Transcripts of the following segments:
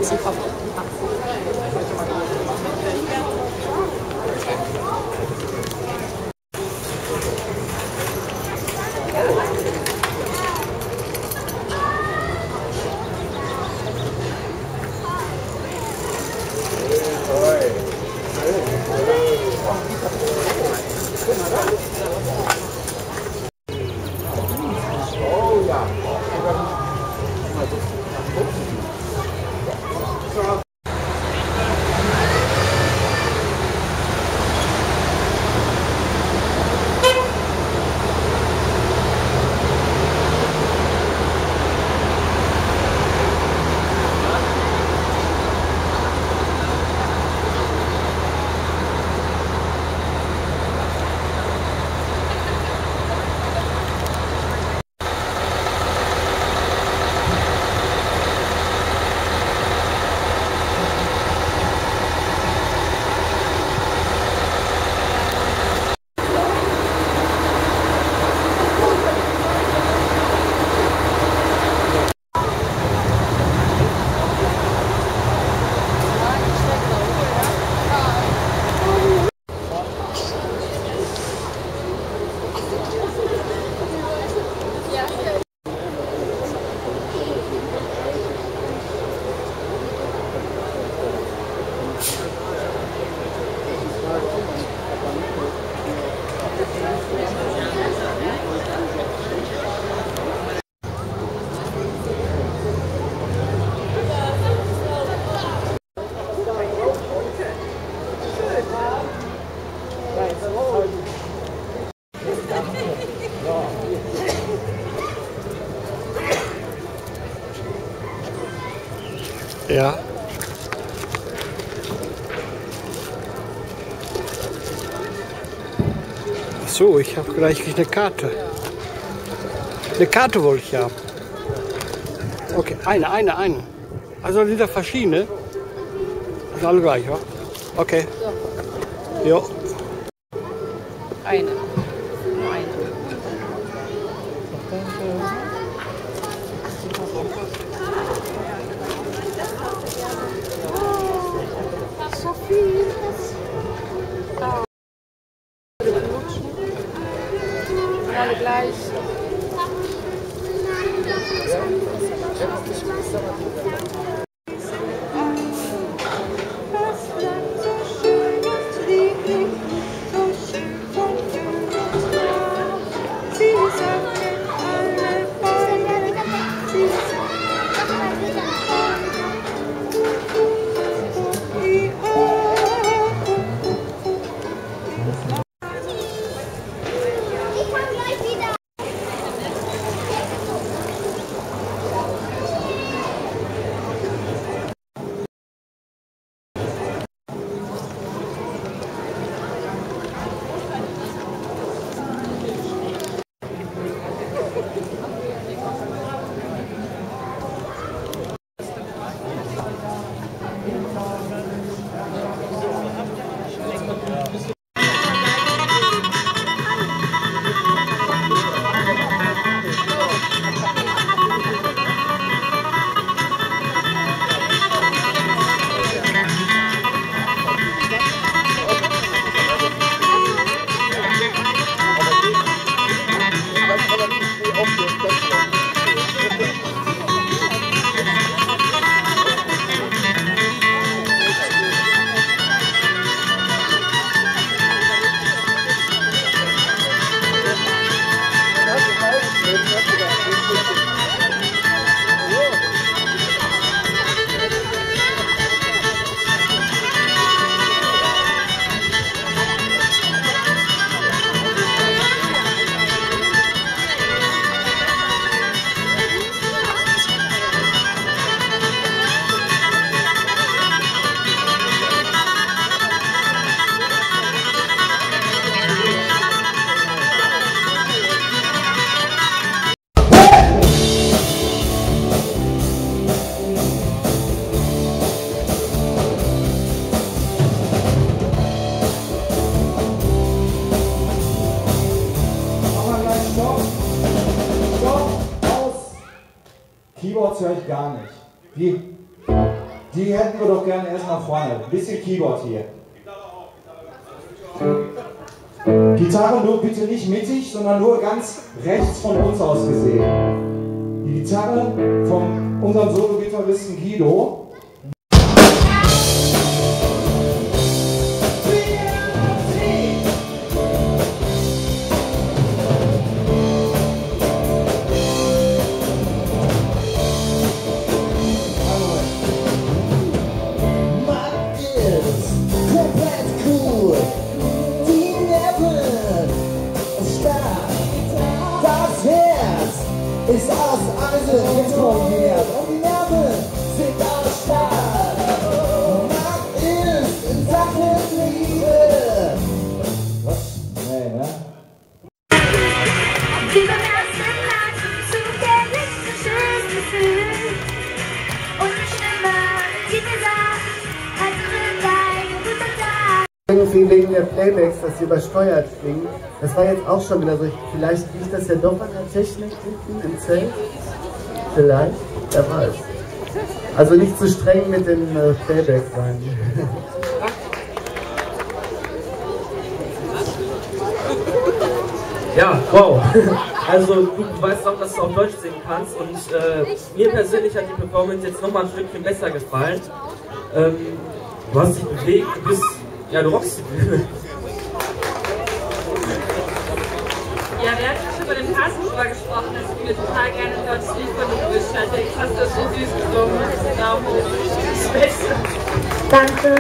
bisschen Kopf. Ja. Ach so, ich habe gleich eine Karte. Eine Karte wollte ich haben. Okay, eine. Also sind da verschiedene. Das sind alle gleich, wa? Okay. Jo. Eine. Nur eine. Sophie. Alle gleich. Keyboards höre ich gar nicht. die hätten wir doch gerne erst nach vorne. Ein bisschen Keyboard hier. Gitarre nur bitte nicht mittig, sondern nur ganz rechts von uns aus gesehen. Die Gitarre von unserem Solo-Gitarristen Guido. Ist aus Eisen, jetzt kommt her, und die Nerven sind aus Stahl. Macht ist in Sachen Liebe. Was? Nee, ne? Wie beim ersten Mal zufällig ein schönes Gefühl. Und schlimmer, wie gesagt, als ein guter Tag. Irgendwie wegen der Playbacks, dass sie übersteuert klingen. Das war jetzt auch schon wieder so. Vielleicht liegt das ja doch an der Technik hinten im Zelt. Vielleicht, wer weiß. Also nicht zu streng mit den Playbacks sein. Ja, wow. Also du weißt auch, dass du auf Deutsch singen kannst und mir persönlich hat die Performance jetzt nochmal ein Stückchen besser gefallen. Du hast dich bewegt, du bist, ja, du rockst die Bühne. Ja, wir hatten schon über den Carsten drüber gesprochen, dass ich mir total gerne ein deutsches Lied von dir gewünscht hatte. Jetzt hast du das so süß gesungen. Daumen hoch. Das Beste. Danke.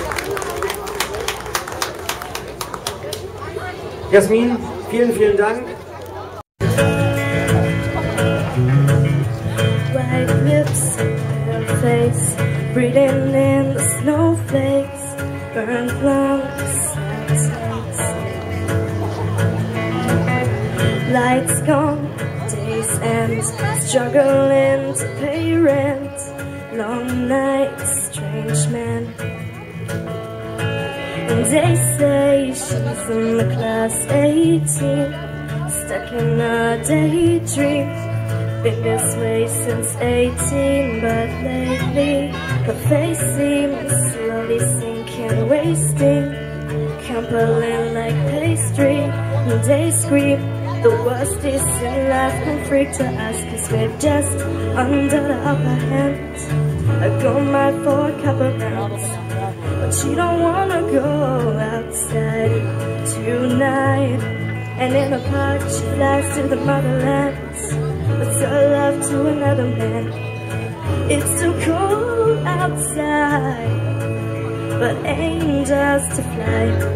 Jasmin, vielen, vielen Dank. White lips, pale face, breathing in the snowflakes, burned lungs, taste. Lights gone, days end, struggling to pay rent, long nights, strange men. And they say she's in the class 18, stuck in a daydream. Been this way since 18, but lately her face seems slowly sinking, wasting, crumbling like pastry. And they scream, the worst is in life, come free to us, 'cause we're just under the upper hand. I go mad for a couple rounds, but she don't wanna go outside tonight. And in the park she flies to the motherland, puts her love to another man. It's too cold outside, but angels to fly.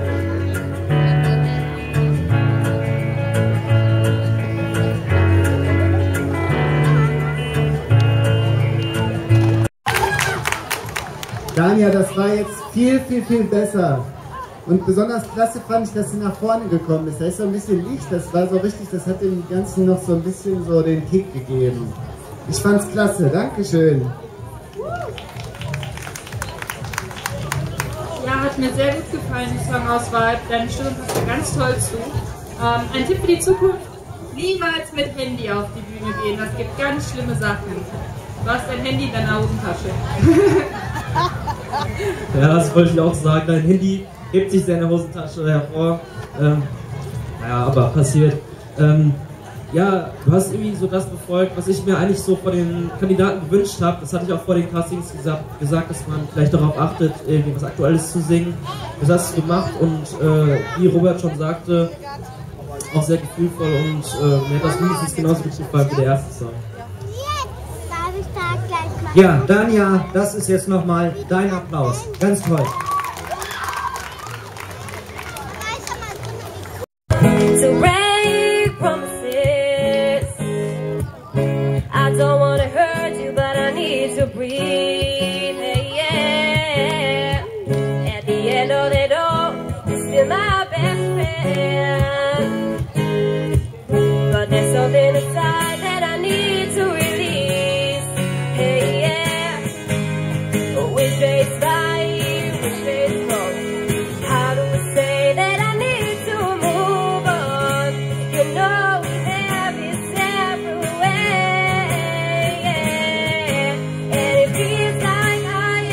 Dania, das war jetzt viel, viel, viel besser. Und besonders klasse fand ich, dass sie nach vorne gekommen ist. Da ist so ein bisschen Licht, das war so richtig, das hat dem Ganzen noch so ein bisschen so den Kick gegeben. Ich fand's klasse, Dankeschön. Ja, hat mir sehr gut gefallen, die Songauswahl. Deine Stimme passt da ganz toll zu. Ein Tipp für die Zukunft: niemals mit Handy auf die Bühne gehen. Das gibt ganz schlimme Sachen. Du hast dein Handy in deiner Hosentasche. Ja, das wollte ich auch sagen. Dein Handy hebt sich seine Hosentasche hervor. Naja, aber passiert. Ja, du hast irgendwie so das befolgt, was ich mir eigentlich so vor den Kandidaten gewünscht habe. Das hatte ich auch vor den Castings gesagt, dass man vielleicht darauf achtet, irgendwie was Aktuelles zu singen. Das hast du gemacht und wie Robert schon sagte, auch sehr gefühlvoll und mir hat das mindestens genauso gut gefallen wie der erste Song. Ja, Dania, das ist jetzt nochmal dein Applaus. Ganz toll. To break promises, I don't wanna hurt you, but I need to breathe. Hey, yeah. At the end of it all, you're still my best friend. But there's something inside that I need to release. Hey, yeah. Which way's right, which way's wrong? How do we say that I need to move on? You know we have this separate way, yeah. And it feels like I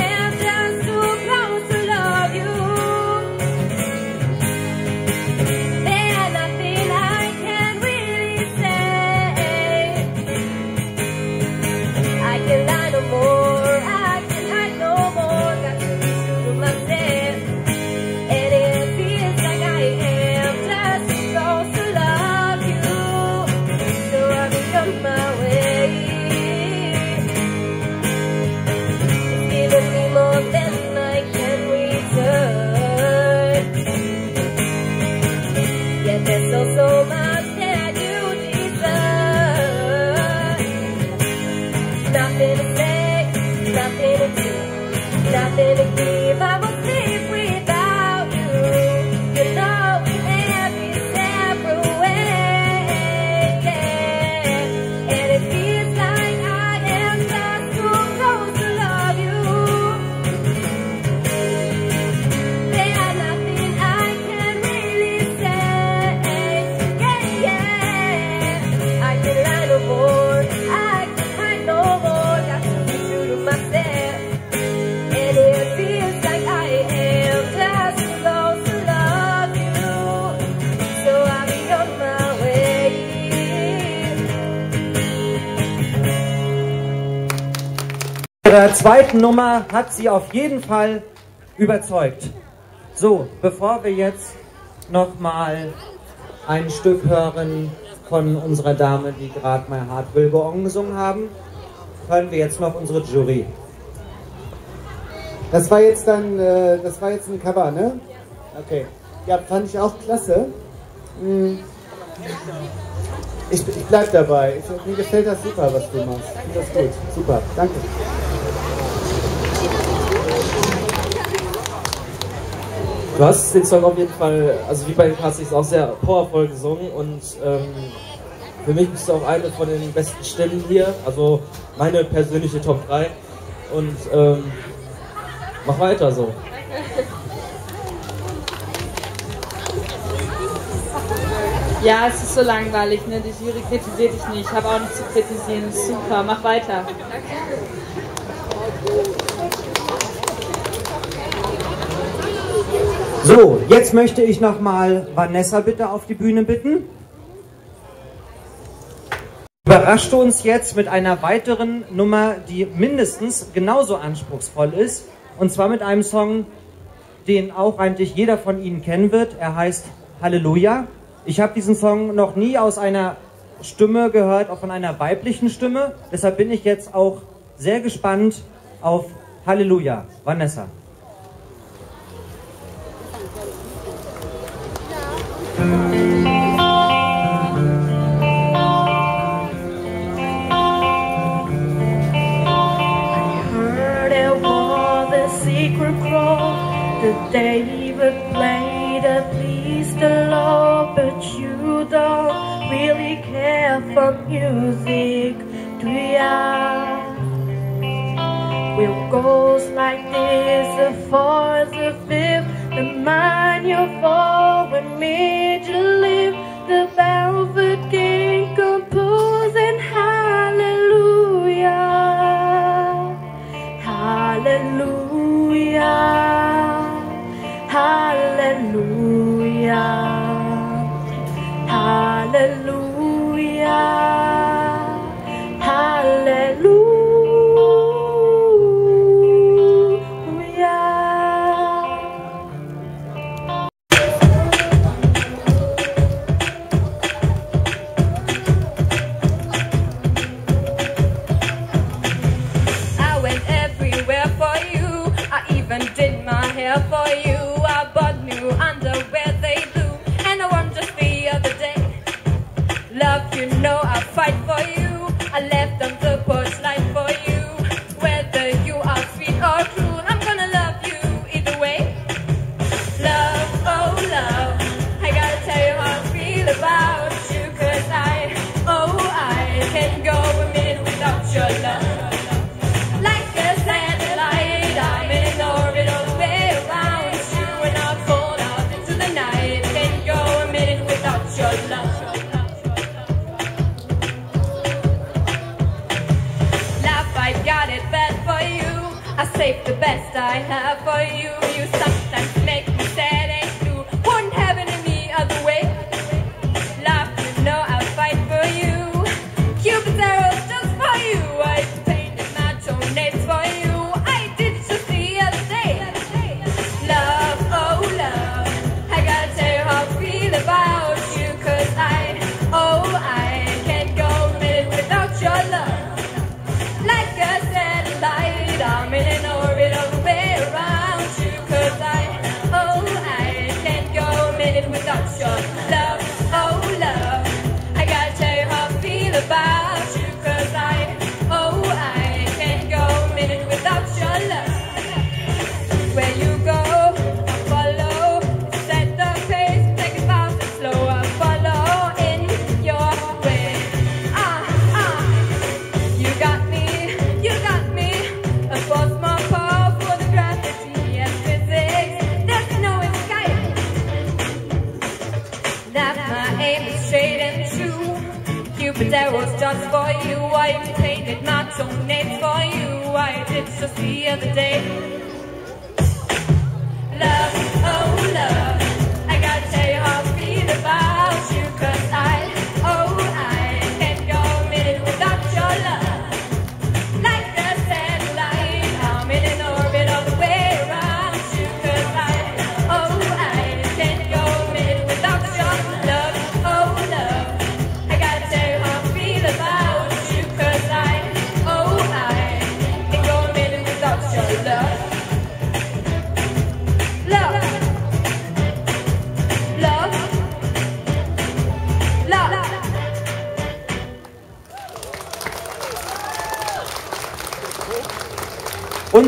ihrer zweiten Nummer hat sie auf jeden Fall überzeugt. So, bevor wir jetzt nochmal ein Stück hören von unserer Dame, die gerade My Heart Will Go On gesungen haben, hören wir jetzt noch unsere Jury. Das war jetzt ein Cover, ne? Okay. Ja, fand ich auch klasse. Ich bleib dabei. Mir gefällt das super, was du machst. Ich finde das gut. Super. Danke. Du hast den Song auf jeden Fall, also wie bei den Classics, auch sehr powervoll gesungen und für mich bist du auch eine von den besten Stimmen hier, also meine persönliche Top 3 und mach weiter so. Ja, es ist so langweilig, ne? Die Jury kritisiert dich nicht, ich habe auch nichts zu kritisieren, super, mach weiter. So, jetzt möchte ich nochmal Vanessa bitte auf die Bühne bitten. Überrascht uns jetzt mit einer weiteren Nummer, die mindestens genauso anspruchsvoll ist. Und zwar mit einem Song, den auch eigentlich jeder von Ihnen kennen wird. Er heißt Halleluja. Ich habe diesen Song noch nie aus einer Stimme gehört, auch von einer weiblichen Stimme. Deshalb bin ich jetzt auch sehr gespannt auf Halleluja. Vanessa. David played to please the Lord, but you don't really care for music, do ya? Well, goes like this, the fourth, the fifth, the minor fall when made you live, the Velvet King composing hallelujah, hallelujah. Hallelujah, hallelujah, hallelujah. I went everywhere for you, I even did my hair for you. Underwear they do, and I won just the other day. Love, you know I fight for you. I left them the porch light for you. Whether you are sweet or cruel, I'm gonna love you either way. Love, oh love, I gotta tell you how I feel about you, 'cause I can't go a minute without your love. Like a satellite, I'm in orbit all the way around you, and I'll fall out into the night. Can't go a minute without your love. Love, I got it bad for you. I save the best I have for you. You sometimes make me sad and blue. Wouldn't have it any other way. Love, you know I'll fight for you. Cupid's arrows just for you. I painted my toenails for you. I did it just the other day. Love, oh love, I gotta tell you how I feel about you, 'cause I can't go a minute without your love. Like a satellite, I'm in an orbit all the way around you, 'cause I can't go a minute without your love. Oh love, I gotta tell you how I feel about you, 'cause I can't go a minute without your love. Where you go, I follow. Set the pace, take it fast and slow. I follow in your way. You got me. A force more powerful than gravity and physics. There's no escape. That my aim is straight and true. Cupid's arrows just for you. I painted my toenails for you. I did just the other day. Love, oh love, I gotta tell you how I feel about you, 'cause I can't go a minute without your love. Like a satellite,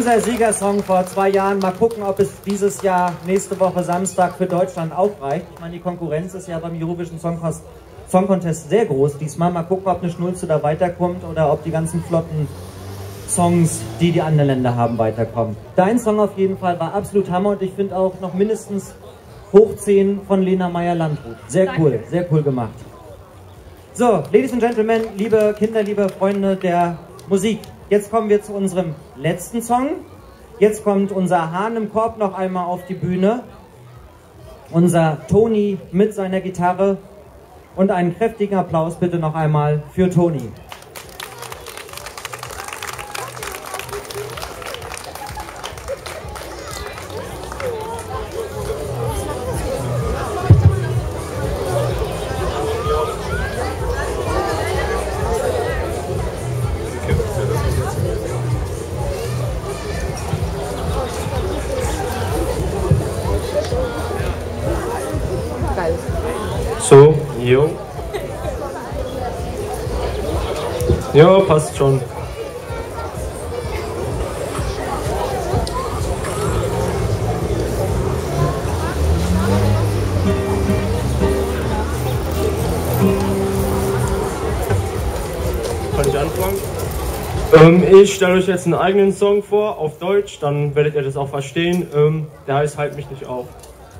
Unser Siegersong vor 2 Jahren. Mal gucken, ob es dieses Jahr nächste Woche Samstag für Deutschland auch reicht. Ich meine, die Konkurrenz ist ja beim Eurovision Song Contest sehr groß diesmal. Mal gucken, ob eine Schnulze da weiterkommt oder ob die ganzen flotten Songs, die die anderen Länder haben, weiterkommen. Dein Song auf jeden Fall war absolut Hammer und ich finde auch noch mindestens hoch 10 von Lena Meyer-Landrut. Sehr cool, sehr cool gemacht. So, Ladies and Gentlemen, liebe Kinder, liebe Freunde der Musik, jetzt kommen wir zu unserem letzten Song. Jetzt kommt unser Hahn im Korb noch einmal auf die Bühne. Unser Toni mit seiner Gitarre. Und einen kräftigen Applaus bitte noch einmal für Toni. So, jo. Ja, passt schon. Kann ich anfangen? Ich stelle euch jetzt einen eigenen Song vor, auf Deutsch, dann werdet ihr das auch verstehen. Der heißt Halt mich nicht auf.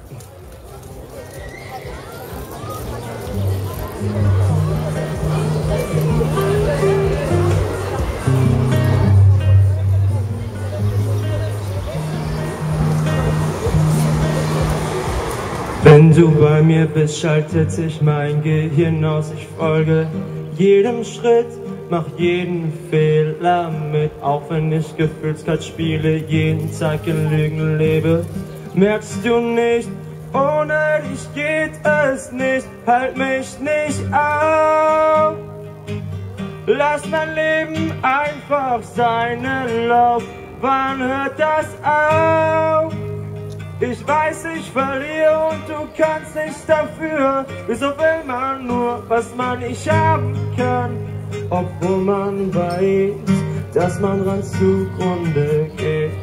Wenn du bei mir bist, schaltet sich mein Gehirn aus. Ich folge jedem Schritt, mach jeden Fehler mit. Auch wenn ich gefühlskalt spiele, jeden Tag in Lügen lebe. Merkst du nicht, ohne dich geht es nicht. Halt mich nicht auf. Lass mein Leben einfach seinen Lauf. Wann hört das auf? Ich weiß, ich verliere und du kannst nichts dafür. Wieso will man nur, was man nicht haben kann? Obwohl man weiß, dass man dran zugrunde geht.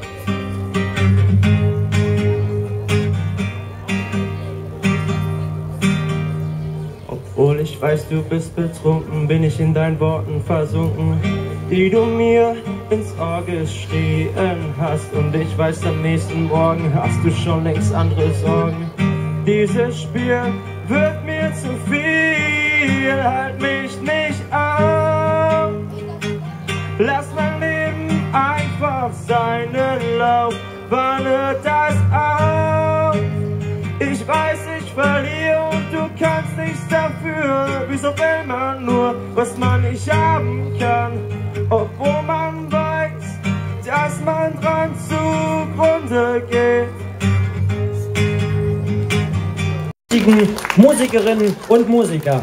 Obwohl ich weiß, du bist betrunken, bin ich in deinen Worten versunken, die du mir ins Ohr geschrien hast. Und ich weiß, am nächsten Morgen hast du schon längst andere Sorgen. Dieses Spiel wird mir zu viel, halt mich nicht auf. Lass mein Leben einfach seinen Lauf. Wann hört das auf? Ich weiß, ich verliere und du kannst nichts dafür. Wieso will man nur, was man nicht haben kann? Obwohl man weiß, dass man dran zugrunde geht. Musikerinnen und Musiker.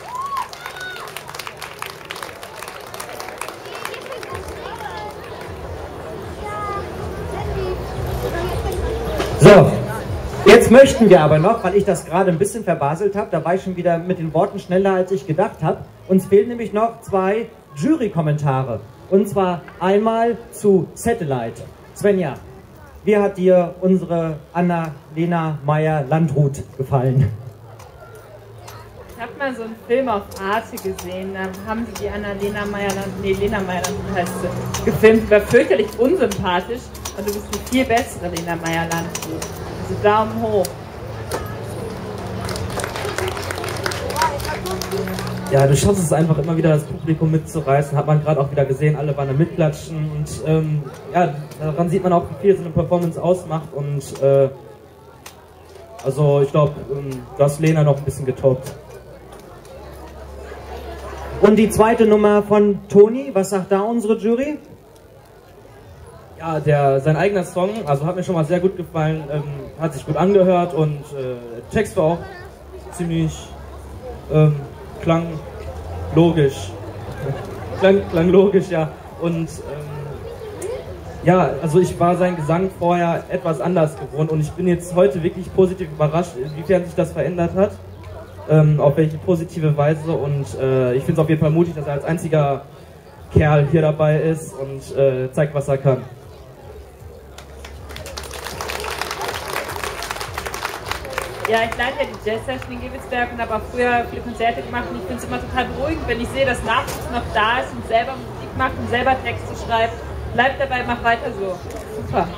So, jetzt möchten wir aber noch, weil ich das gerade ein bisschen verbaselt habe, da war ich schon wieder mit den Worten schneller, als ich gedacht habe. Uns fehlen nämlich noch 2 Jury-Kommentare. Und zwar einmal zu Satellite. Svenja, wie hat dir unsere Anna-Lena Meyer-Landrut gefallen? Ich habe mal so einen Film auf Arte gesehen, da haben sie die Anna-Lena Meyer-Landrut, nee, Lena Meyer-Landrut heißt sie, gefilmt. War fürchterlich unsympathisch und du bist eine viel bessere Lena Meyer-Landrut. Also Daumen hoch. Ja, du schaffst es einfach immer wieder, das Publikum mitzureißen. Hat man gerade auch wieder gesehen, alle waren da mitklatschen. Und ja, daran sieht man auch, wie viel so eine Performance ausmacht. Und also ich glaube, du hast Lena noch ein bisschen getoppt. Und die zweite Nummer von Toni, was sagt da unsere Jury? Ja, sein eigener Song, also hat mir schon mal sehr gut gefallen, hat sich gut angehört und der Text war auch ziemlich klang logisch, ja. Und ja, also ich war seinen Gesang vorher etwas anders gewohnt und ich bin jetzt heute wirklich positiv überrascht, inwiefern sich das verändert hat, auf welche positive Weise. Und ich finde es auf jeden Fall mutig, dass er als einziger Kerl hier dabei ist und zeigt, was er kann. Ja, ich leite ja die Jazz Session in Gevelsberg und habe auch früher viele Konzerte gemacht und ich finde es immer total beruhigend, wenn ich sehe, dass Nachwuchs noch da ist und selber Musik macht und selber Texte schreibt. Bleibt dabei, mach weiter so. Super.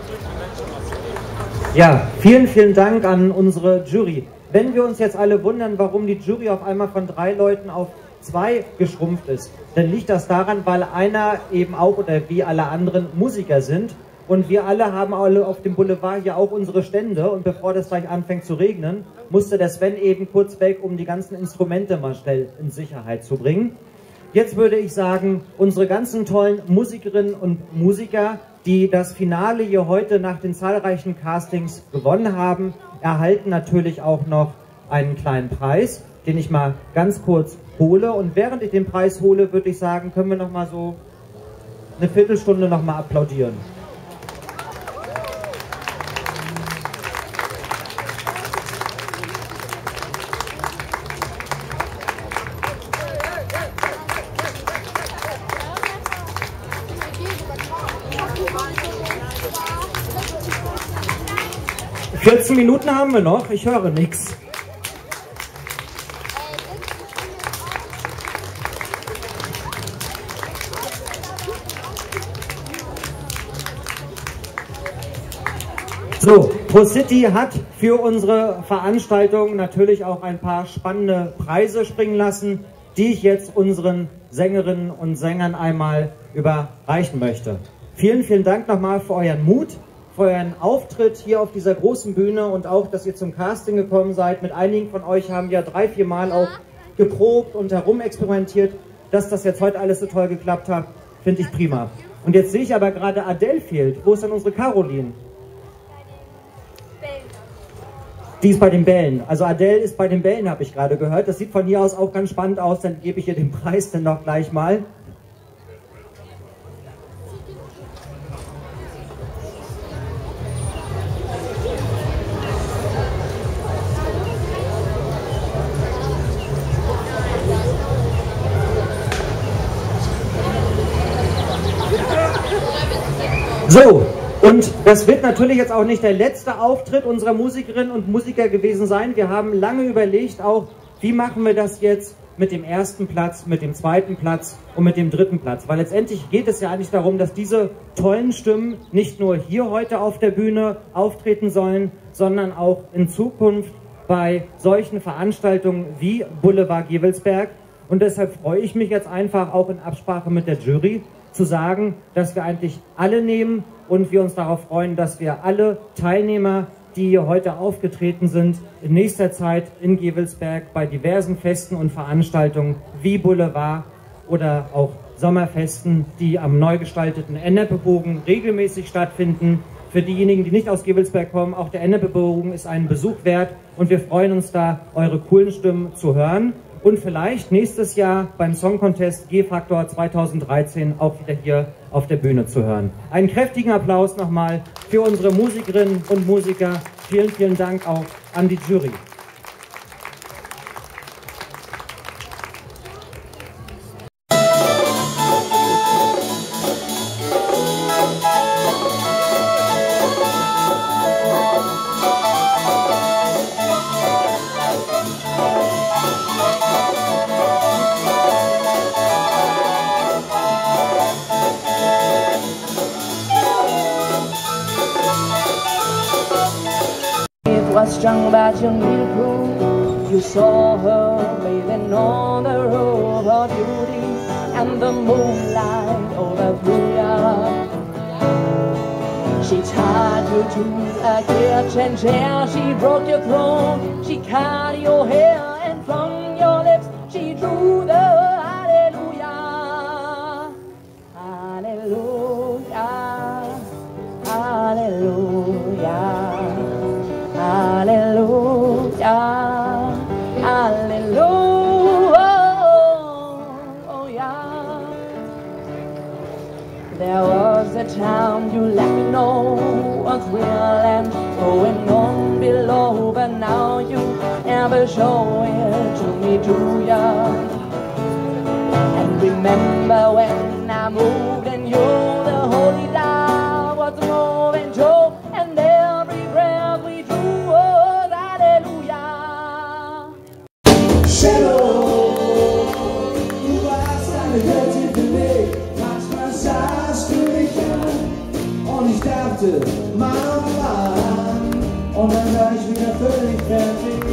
Ja, vielen, vielen Dank an unsere Jury. Wenn wir uns jetzt alle wundern, warum die Jury auf einmal von 3 Leuten auf 2 geschrumpft ist, dann liegt das daran, weil einer eben auch oder wie alle anderen Musiker sind. Und wir alle haben alle auf dem Boulevard hier auch unsere Stände. Und bevor das gleich anfängt zu regnen, musste der Sven eben kurz weg, um die ganzen Instrumente mal schnell in Sicherheit zu bringen. Jetzt würde ich sagen, unsere ganzen tollen Musikerinnen und Musiker, die das Finale hier heute nach den zahlreichen Castings gewonnen haben, erhalten natürlich auch noch einen kleinen Preis, den ich mal ganz kurz hole. Und während ich den Preis hole, würde ich sagen, können wir noch mal so eine Viertelstunde noch mal applaudieren. – 14 Minuten haben wir noch, ich höre nichts. So, ProCity hat für unsere Veranstaltung natürlich auch ein paar spannende Preise springen lassen, die ich jetzt unseren Sängerinnen und Sängern einmal überreichen möchte. Vielen, vielen Dank nochmal für euren Mut, für euren Auftritt hier auf dieser großen Bühne und auch, dass ihr zum Casting gekommen seid. Mit einigen von euch haben wir 3, 4 Mal auch geprobt und herumexperimentiert. Dass das jetzt heute alles so toll geklappt hat, finde ich prima. Und jetzt sehe ich aber gerade, Adele fehlt. Wo ist denn unsere Caroline? Die ist bei den Bällen. Also Adele ist bei den Bällen, habe ich gerade gehört. Das sieht von hier aus auch ganz spannend aus. Dann gebe ich ihr den Preis dann noch gleich mal. So, und das wird natürlich jetzt auch nicht der letzte Auftritt unserer Musikerinnen und Musiker gewesen sein. Wir haben lange überlegt auch, wie machen wir das jetzt mit dem ersten Platz, mit dem zweiten Platz und mit dem dritten Platz. Weil letztendlich geht es ja eigentlich darum, dass diese tollen Stimmen nicht nur hier heute auf der Bühne auftreten sollen, sondern auch in Zukunft bei solchen Veranstaltungen wie Boulevard Gevelsberg. Und deshalb freue ich mich jetzt einfach auch in Absprache mit der Jury zu sagen, dass wir eigentlich alle nehmen und wir uns darauf freuen, dass wir alle Teilnehmer, die hier heute aufgetreten sind, in nächster Zeit in Gevelsberg bei diversen Festen und Veranstaltungen wie Boulevard oder auch Sommerfesten, die am neu gestalteten Ennepe-Bogen regelmäßig stattfinden. Für diejenigen, die nicht aus Gevelsberg kommen, auch der Ennepe-Bogen ist einen Besuch wert und wir freuen uns da, eure coolen Stimmen zu hören. Und vielleicht nächstes Jahr beim Song Contest G-Faktor 2013 auch wieder hier auf der Bühne zu hören. Einen kräftigen Applaus nochmal für unsere Musikerinnen und Musiker. Vielen, vielen Dank auch an die Jury. Strung by Jungle Crew, you saw her bathing on the robe of beauty, and the moonlight overthrew ya. She tied you to a kitchen chair, she broke your throne, she cut your hair, and from your lips she drew the hallelujah, hallelujah, hallelujah. Hallelujah, hallelujah, oh yeah. There was a time you let me know what's real and going on below, but now you never show it to me, do ya? And remember when I moved and you, the holy love was moving too, and every breath we drew was hallelujah. Shadow, du warst eine Göttin für mich. Manchmal sahst du mich an und ich dachte, Mann, oh Mann. Und dann war ich wieder völlig fertig.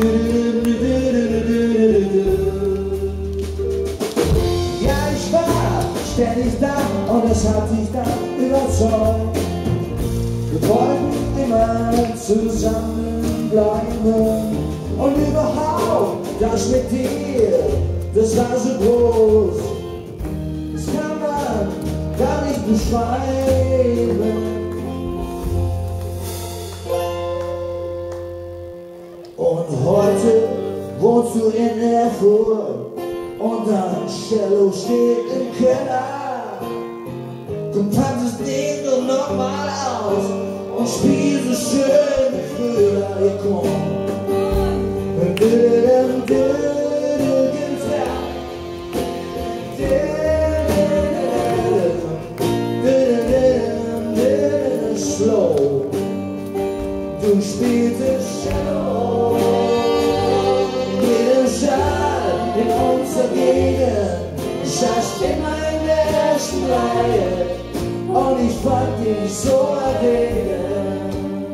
Ja, ich war ständig da und es hat dich dann überzeugt. Wir wollten immer zusammenbleiben und überhaupt das mit dir, das war so groß. Das kann man gar nicht beschreiben. Und heute wohnst du in Erfurt und dein Cello steht im Keller. Du packst das Ding doch nochmal aus und spielst so schön wie früher. Hey, komm. Slow. Du spielst Cello. Jeder Schall in unserer Gegend saß immer in der ersten Reihe und ich fand dich so erregend.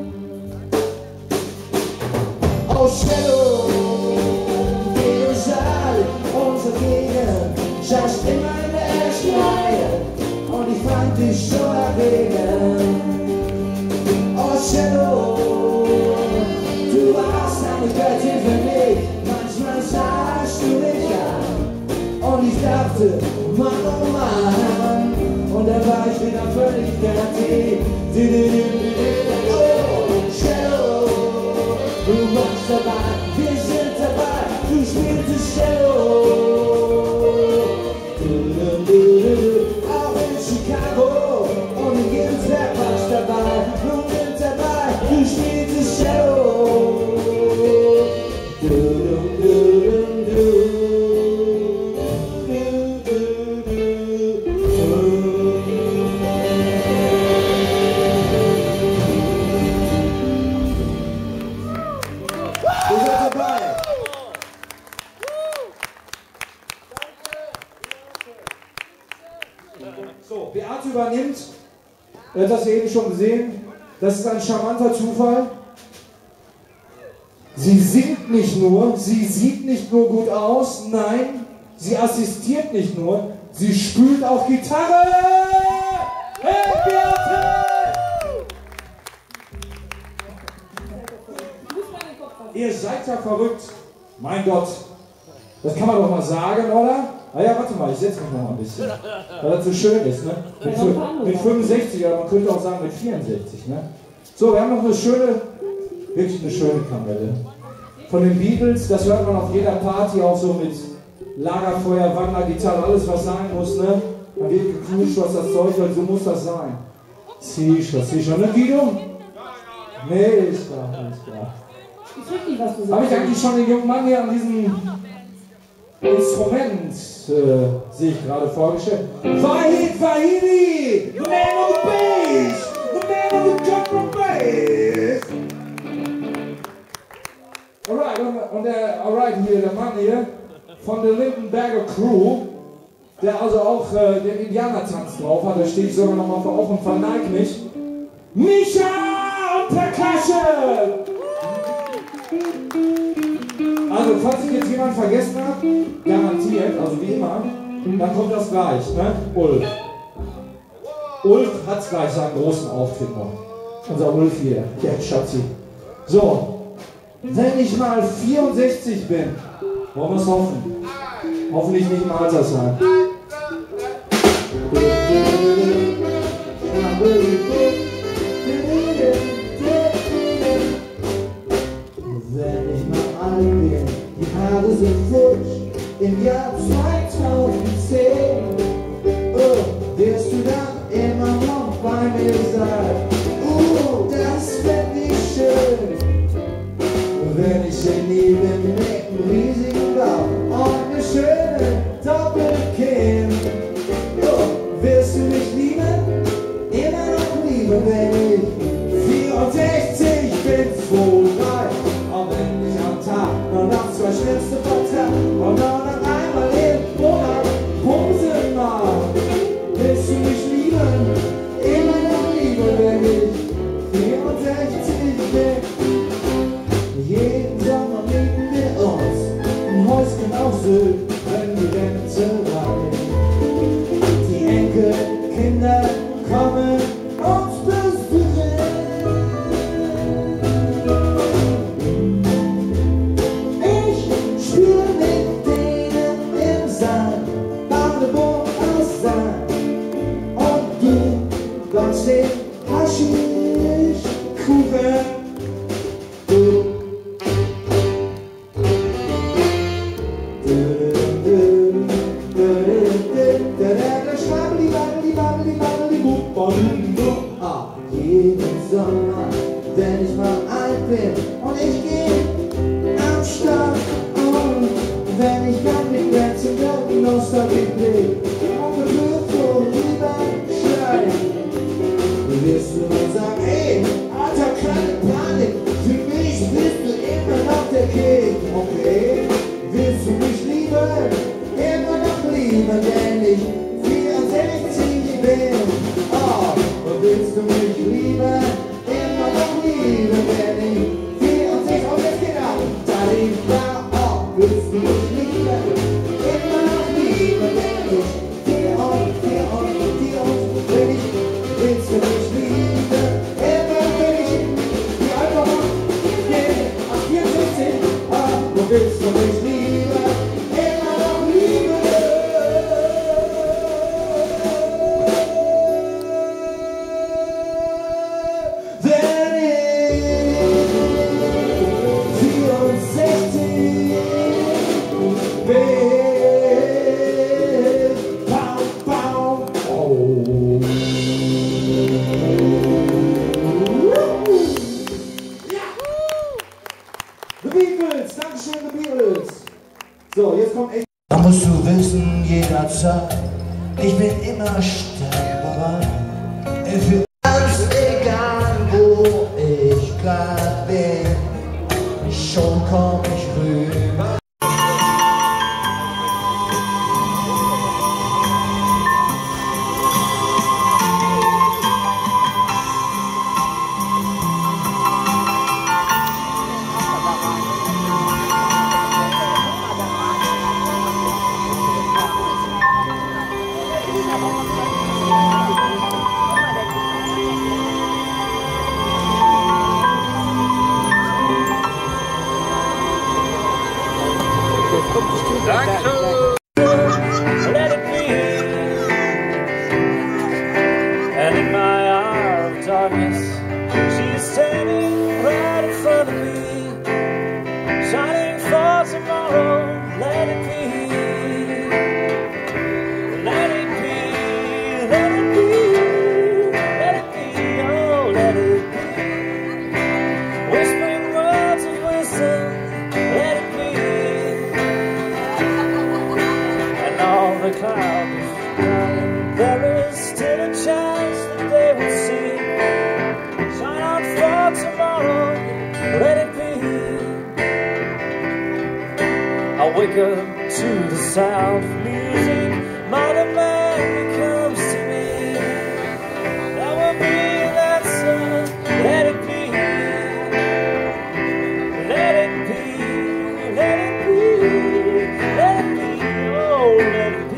Oh Cello, jeder Schall in unserer Gegend saß immer in der ersten Reihe und ich fand dich so erregend. Oh Cello, du warst eine Göttin für mich, manchmal sahst du mich an und ich dachte, Mann, oh Mann, und dann war ich wieder völlig fertig. Oh, Cello, du warst dabei, wir sind dabei, du spielst Cello. Auch in Chicago und in Ginsberg warst dabei, du bist dabei, du spielst Cello. So, Beate übernimmt, ihr habt das eben schon gesehen, das ist ein charmanter Zufall. Sie singt nicht nur, sie sieht nicht nur gut aus, nein, sie assistiert nicht nur, sie spielt auch Gitarre! Hey Beate! Ihr seid ja verrückt, mein Gott, das kann man doch mal sagen, oder? Ah ja, warte mal, ich setze mich noch mal ein bisschen, weil das so schön ist, ne? Mit 65, aber man könnte auch sagen mit 64, ne? So, wir haben noch eine schöne, wirklich eine schöne Kapelle. Von den Beatles, das hört man auf jeder Party, auch so mit Lagerfeuer, Wandergitarre, alles was sein muss, ne? Dann wird geknuscht, was das Zeug hat, so muss das sein. Sicher, ne Guido? Nee, ist klar, ist klar. Ich weiß nicht, was du Habe ich eigentlich schon den jungen Mann hier an diesem Instrument, sehe ich gerade vorgestellt. Fahidi, the man of the bass, the man of the drum and bass. Alright, hier der Mann hier von der Lindenberger Crew, der also auch den Indianertanz drauf hat, da stehe ich sogar nochmal auf und verneig mich. Micha und Percussion! Also, falls ich jetzt jemanden vergessen habe, garantiert, also wie immer, dann kommt das gleich, ne? Ulf. Ulf hat gleich seinen großen Auftritt noch. Unser Ulf hier, der Schatzi. So, wenn ich mal 64 bin, wollen wir es hoffen. Hoffentlich nicht im Altersheim. Wenn ich mal alt bin, die Haare sind futsch, im Jahr 2010, wirst du dann immer noch bei mir sein. Das fänd ich schön, wenn ich in die bin mit einem riesigen Bauch und eine schöne Doppelkinn. Wirst du mich lieben, immer noch lieben, wenn ich 64 bin, 2, 3, auch wenn ich am Tag noch nachts zwei schlimmste Partei. Hause, wenn die Rente reicht. Die Enkelkinder kommen uns besuchen. Ich spiele mit denen im Sand, Badeboot aus Sand. Und du backst den Haschisch-Kuchen. Jeden Sommer, wenn ich mal alt bin und ich gehe am Start und wenn ich dann mit Grenzen der Nostalgie blick und berührt vorüber schreien, wirst du nur sagen, hey, Alter, keine Panik, für mich bist du immer noch der King, okay? Willst du mich lieben, immer noch lieben, wenn ich 64 bin? Oh, willst du mich lieben, immer noch lieben, wenn ich 64, und jetzt geht ab, da liegt da, oh, willst du mich lieben, immer noch lieben, wenn ich 4 und wenn ich, willst du mich lieben, immer wenn ich, die Alter, yeah, 64, oh, willst du mich lieben, immer noch lieben. So, jetzt kommt echt. Da musst du wissen, jederzeit, ich bin immer sterberbereit. Für ganz egal, wo ich grad bin, schon komm ich rüber. Let it be. And in my hour of darkness, she is standing right in front of me, shining for tomorrow. Let it be. Let it be. Let it be. Let it be. Oh, let it be. Whispering words of wisdom. Let it be. The cloud is down, there is still a chance that they will see. Shine out for tomorrow, let it be. I wake up to the sound of music, Mother Mary comes to me. That will be that sun, let it be. Let it be, let it be, let it be, oh, let it be.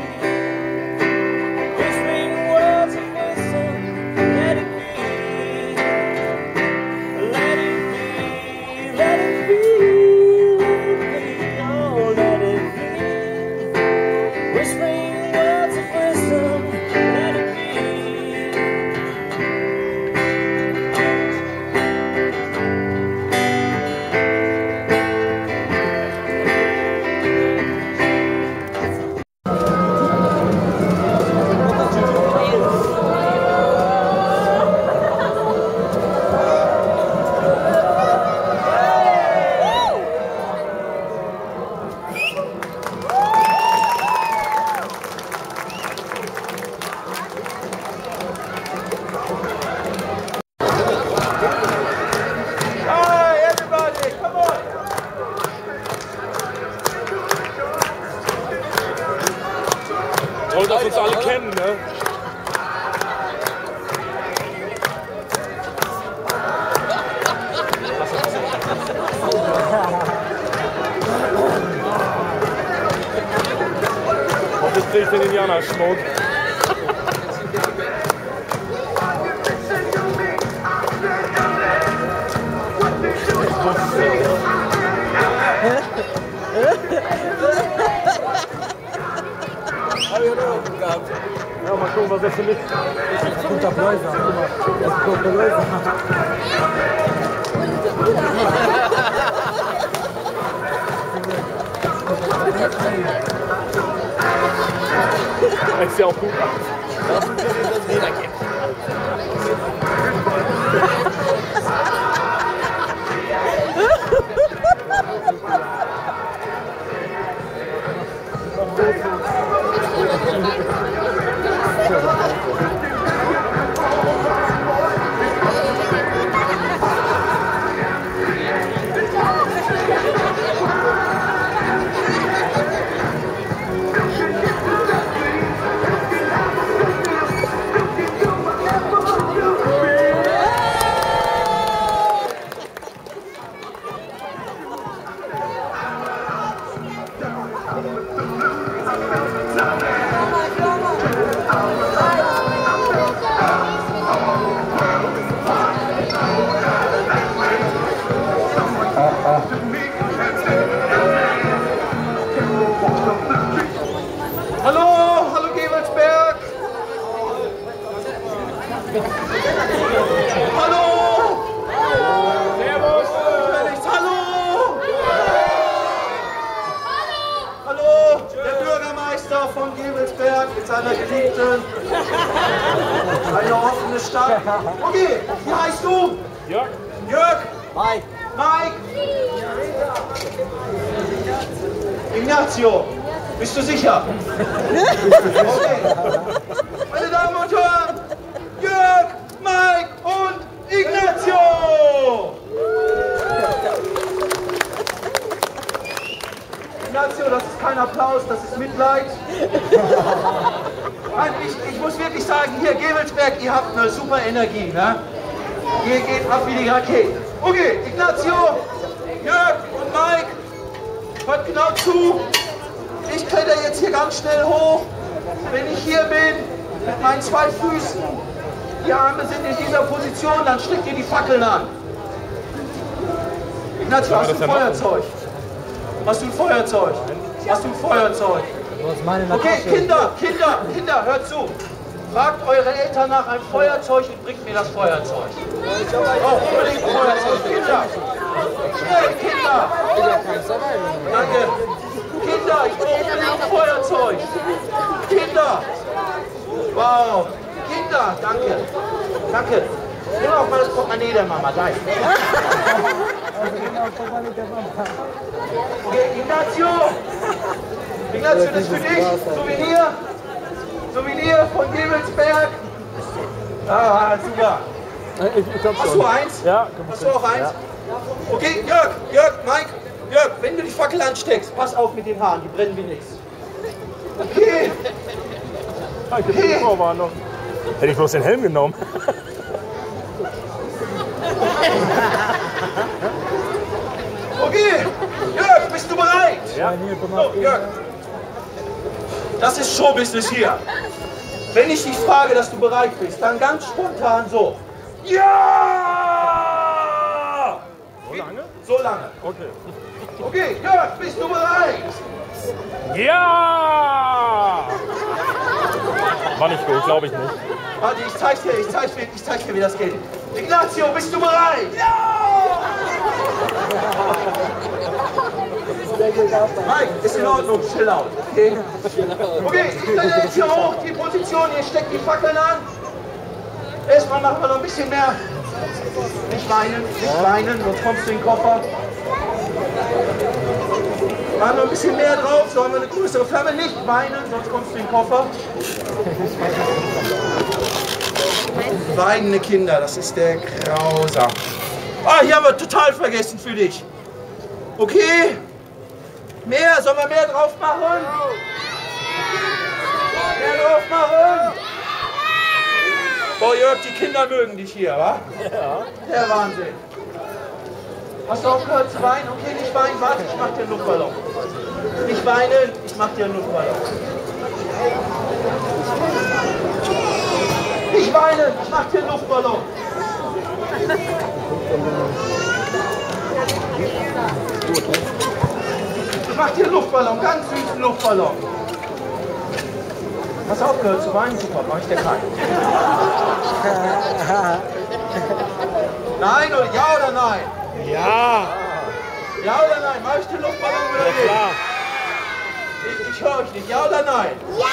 Toll, dass uns alle kennen, ne? sehe ich den Indianer-Schmuck. Ja, mal gucken, was er für mich. Das kommt doch Läuse. Das kommt doch Läuse. Das sieht ja auch gut aus. Das ist das Wiedergeben. Hallo Gevelsberg! Hallo! Servus! Hallo! Hallo! Der Bürgermeister von Gevelsberg mit seiner Geliebten. Eine offene Stadt. Okay, wie heißt du? Jörg. Jörg? Mike. Mike? Ignazio. Bist du sicher? Okay. Meine Damen und Herren, Jörg, Mike und Ignazio! Ignazio, das ist kein Applaus, das ist Mitleid. Nein, ich muss wirklich sagen, hier Gevelsberg, ihr habt eine super Energie, ne? Ihr geht ab wie die Rakete. Okay, Ignazio, Jörg und Mike, hört genau zu. Ich kletter jetzt hier ganz schnell hoch. Wenn ich hier bin, mit meinen 2 Füßen, die Arme sind in dieser Position, dann steckt ihr die Fackeln an. Ignazio, hast du ein Feuerzeug? Hast du ein Feuerzeug? Hast du ein Feuerzeug? Okay, Kinder, hört zu. Fragt eure Eltern nach einem Feuerzeug und bringt mir das Feuerzeug. Oh, unbedingt ein Feuerzeug. Kinder! Schnell, Kinder! Danke. Kinder, ich brauche unbedingt ein Feuerzeug. Kinder! Wow. Kinder, danke. Danke. Nimm auch mal das Portemonnaie der Mama, gleich. Okay, Ignazio! Ignazio, das ist für dich. Souvenir. Souvenir von Gevelsberg. Ah, super. Hast du eins? Ja. Hast du auch eins? Ja. Okay, Jörg, Mike. Jörg, wenn du die Fackel ansteckst, pass auf mit den Haaren, die brennen wie nichts. Okay. Okay. Hätte ich bloß den Helm genommen. Okay, Jörg, bist du bereit? Ja. So, Jörg. Das ist Showbusiness hier. Wenn ich dich frage, dass du bereit bist, dann ganz spontan so. Ja! So lange? So lange. Okay. Okay, Jörg, bist du bereit? Ja! War nicht gut, glaube ich nicht. Warte, ich zeig's dir, wie das geht. Ignazio, bist du bereit? Ja! Mike, ist in Ordnung, chill out, okay? Okay, ich stelle jetzt hier hoch, die Position, ihr steckt die Fackeln an. Erstmal machen wir noch ein bisschen mehr. Nicht weinen, sonst kommst du in den Koffer. Machen wir ein bisschen mehr drauf, so haben wir eine größere Flamme. Nicht weinen, sonst kommst du in den Koffer. Weinende Kinder, das ist der grausam. Ah, hier haben wir total vergessen für dich. Okay? Mehr, sollen wir mehr drauf machen? Mehr drauf machen? Boah, Jörg, die Kinder mögen dich hier, wa? Ja. Der Wahnsinn. Hast du aufgehört zu weinen? Okay, nicht weinen, warte, ich mach dir einen Luftballon. Nicht weinen, ich mach dir einen Luftballon. Ich weine, ich mach dir einen Luftballon. Ich mach dir einen Luftballon, ganz süßen Luftballon. Hast du aufgehört zu weinen? Super, mach ich dir keinen. Nein oder ja oder nein? Ja. Ja oder nein? Mach ich den Luftballon oder nicht? Ja. Ich höre euch nicht. Ja oder nein? Ja!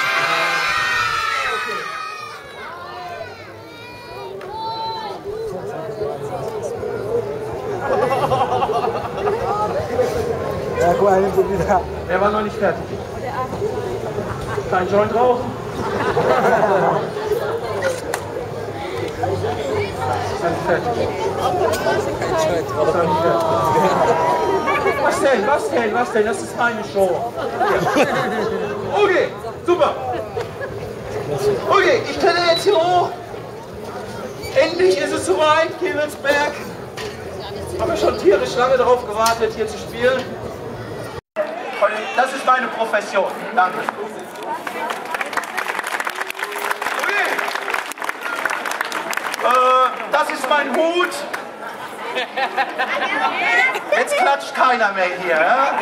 Ja, guck mal, nimmt so wieder. Er war noch nicht fertig. Kein Joint rauchen. Was denn? Was denn? Was denn? Das ist meine Show. Okay, super. Okay, ich stelle jetzt hier hoch. Endlich ist es soweit, Kevelsberg. Habe schon tierisch lange darauf gewartet, hier zu spielen. Das ist meine Profession. Danke. Das ist mein Hut. Jetzt klatscht keiner mehr hier. Ja?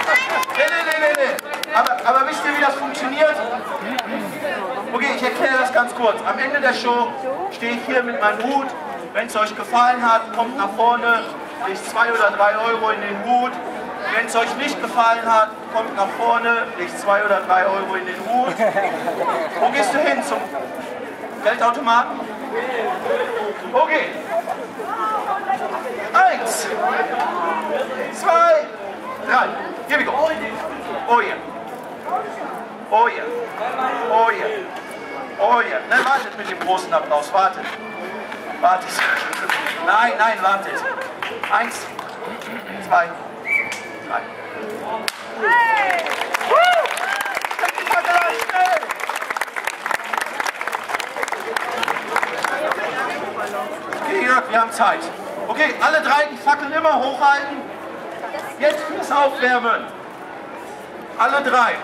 Nee. Aber wisst ihr, wie das funktioniert? Okay, ich erkläre das ganz kurz. Am Ende der Show stehe ich hier mit meinem Hut. Wenn es euch gefallen hat, kommt nach vorne, legt 2 oder 3 Euro in den Hut. Wenn es euch nicht gefallen hat, kommt nach vorne, legt 2 oder 3 Euro in den Hut. Wo gehst du hin? Zum Geldautomaten? Okay. 1, 2, 3. Here we go. Oh yeah. Oh yeah. Oh yeah. Oh yeah. Nein, wartet mit dem großen Applaus. Wartet. Wartet. Nein, wartet. 1, 2, 3. Hey! Woo! Schnell! Okay, Jörg, wir haben Zeit. Okay, alle 3 die Fackeln immer hochhalten. Jetzt fürs Aufwärmen. Alle 3.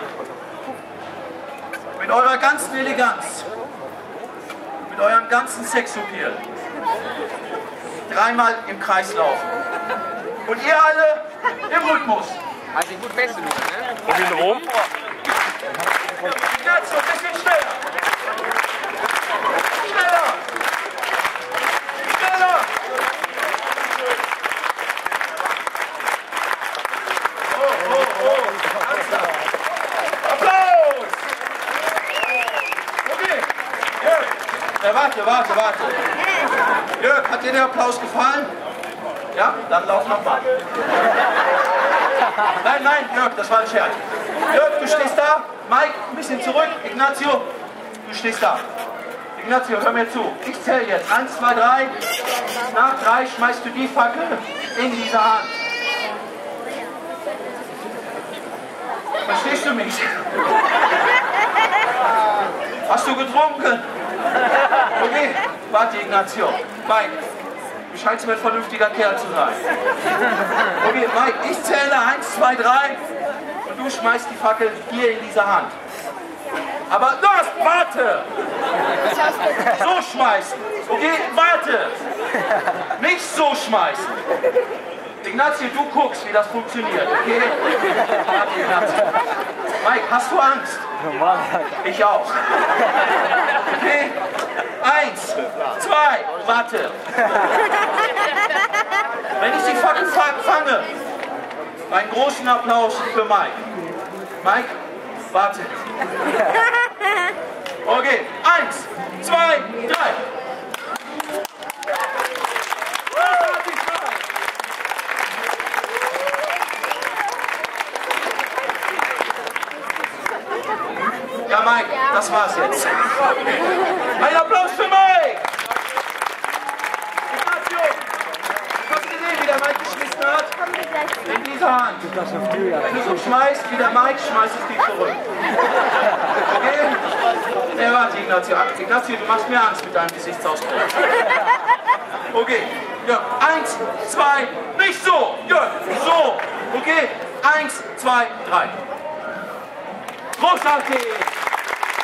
Mit eurer ganzen Eleganz. Mit eurem ganzen Sexappeal. 3-mal im Kreis laufen. Und ihr alle im Rhythmus. Halt dich gut fest, ne? Und in Rom? Jetzt so ein bisschen schneller. Schneller. Schneller. Oh. Applaus. Okay. Jörg. Warte. Jörg, hat dir der Applaus gefallen? Ja? Dann lauf nochmal. Nein, Jörg, das war ein Scherz. Jörg, du stehst da. Mike, ein bisschen zurück. Ignazio, du stehst da. Ignazio, hör mir zu. Ich zähle jetzt. 1, 2, 3. Nach 3 schmeißt du die Fackel in diese Hand. Verstehst du mich? Hast du getrunken? Okay, warte, Ignazio. Mike, du scheinst mir ein vernünftiger Kerl zu sein. Okay, Mike, ich zähle 1, 2, 3 und du schmeißt die Fackel hier in diese Hand. Aber warte! So schmeißen. Okay, warte! Nicht so schmeißen. Ignazio, du guckst, wie das funktioniert, okay? Warte, Ignazio. Mike, hast du Angst? Ich auch. Okay? 1, 2, warte. Wenn ich die Fackel fange, einen großen Applaus für Mike. Mike, warte. Okay, 1, 2, 3. Ja, Mike, das war's jetzt. Ein Applaus für Mike! Ignazio, du hast gesehen, wie der Mike geschmissen hat? In dieser Hand. Wenn du so schmeißt wie der Mike, schmeißt es die zurück. Okay? Ja, warte, Ignazio. Ignazio, du machst mir Angst mit deinem Gesichtsausdruck. Okay, Jörg, 1, 2, nicht so! Jörg, so! Okay, 1, 2, 3. Großartig!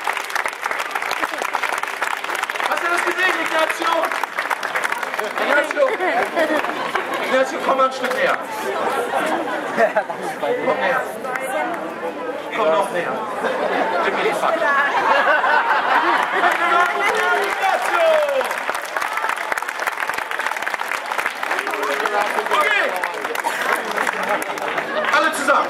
Ignacio, komm mal ein Stück näher. Komm näher. Komm noch näher. Gib mir die Fackel. Ignacio! Okay. Alle zusammen.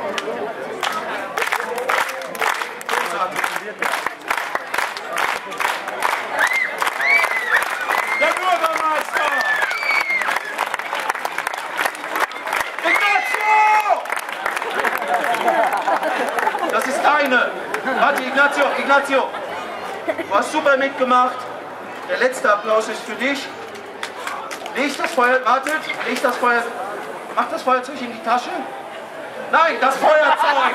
Der Bürgermeister! Ignacio! Das ist deine. Warte, Ignacio. Du hast super mitgemacht. Der letzte Applaus ist für dich. Leg das Feuer, wartet, leg das Feuer, mach das Feuerzeug in die Tasche. Nein, das Feuerzeug!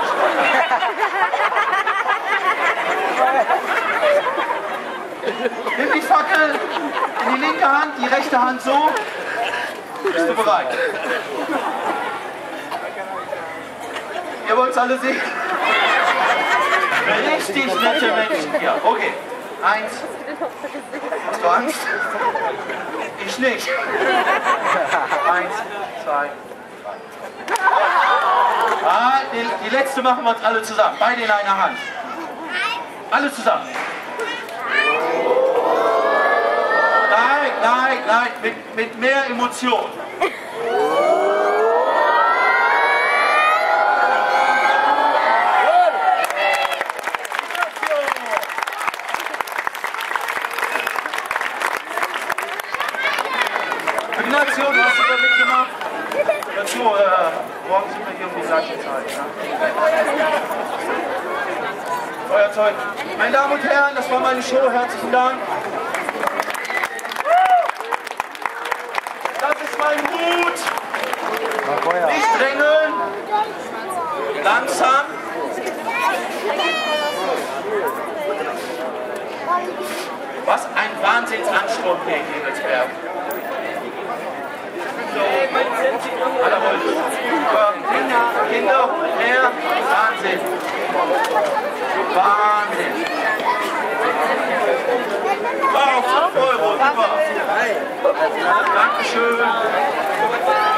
Nimm die Fackel in die linke Hand, die rechte Hand so. Bist du bereit? Ihr wollt es alle sehen? Richtig nette Menschen hier. Okay, 1. Hast du Angst? Ich nicht. 1, 2, 3. Ah, die letzte machen wir uns alle zusammen. Beide in einer Hand. Alle zusammen. Nein, mit mehr Emotion. Ignacio, du hast sogar mitgemacht. Dazu, morgen sind wir hier um die gleiche Zeit. Ja? Feuerzeug. Meine Damen und Herren, das war meine Show. Herzlichen Dank. Das ist mein Mut. Nicht drängeln. Langsam. Was ein Wahnsinnsanspruch hier in Ebelsberg. Kinder, mehr Wahnsinn. Wahnsinn. Wow, 5 Euro, super. Dankeschön.